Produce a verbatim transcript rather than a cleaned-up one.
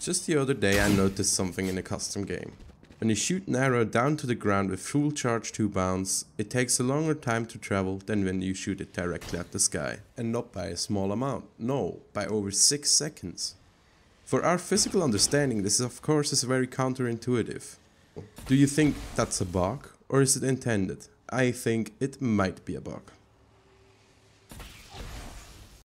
Just the other day I noticed something in a custom game. When you shoot an arrow down to the ground with full charge to bounce, it takes a longer time to travel than when you shoot it directly at the sky. And not by a small amount, no, by over six seconds. For our physical understanding, this of course is very counterintuitive. Do you think that's a bug, or is it intended? I think it might be a bug.